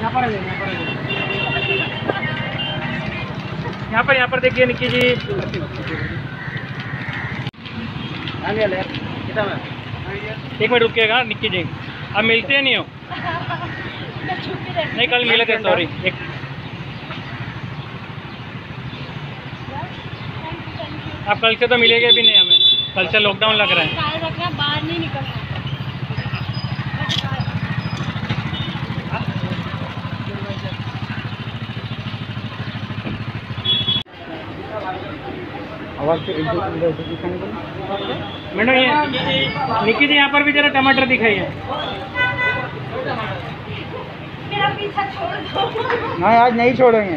यहाँ पर देखिए निक्की जी। एक मिनट रुकिएगा निक्की जी, आप मिलते हैं नहीं हो? नहीं कल मिले थे, सॉरी। एक आप कल से तो मिलेंगे भी नहीं हमें, कल से लॉकडाउन लग रहा है। बाहर नहीं निकलना। मैडम ये निक्की जी यहाँ पर भी जरा टमाटर दिखाइए। मेरा पीछा छोड़ दो। नहीं आज नहीं छोड़ेंगे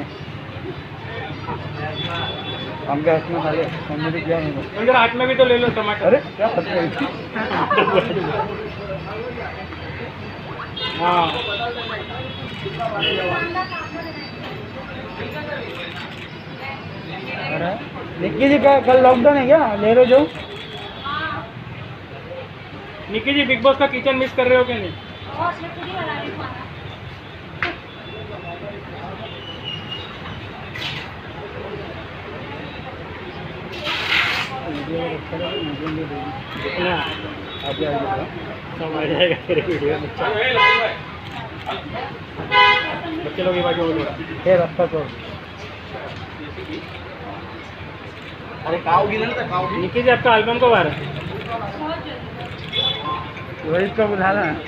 हम, क्या हाथ में खा ले क्या नहीं। जरा हाथ में भी तो ले लो टमाटर। अरे क्या हाथ में? हाँ अरे निक्की जी क्या कल लॉकडाउन है क्या? ले लो जो। निक्की जी बिग बॉस का किचन मिस कर रहे हो क्या? नहीं बच्चे लोग ये बाजू रास्ता छोड़। अरे काव गिरा ना काव। निक्की जी आपका एल्बम कब आ रहा है? वही तो बुझा रहा है।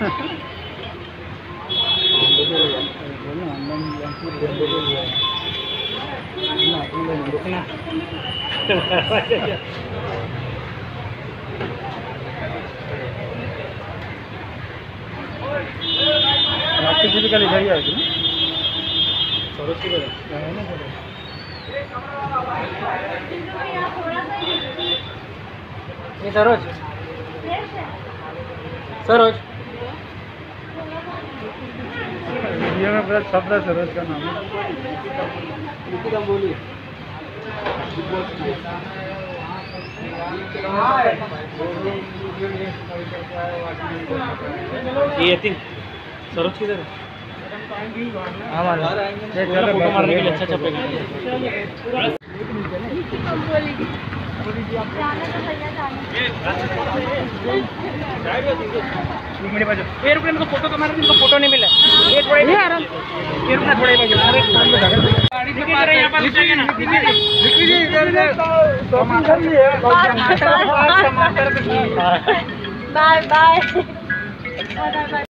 आपकी जी का लिखा ही है सरोज की तरह ये सरोज सरोज वीडियो में पूरा शब्द है सरोज का नाम है। बोलिए ये तीन सरोज की तरह फोटो मारने के लिए अच्छा छपेगा। ये रुपये में फोटो तो मारे, इनको फोटो नहीं मिला। ये थोड़ा ये रुकना थोड़ा ही बाय बाय।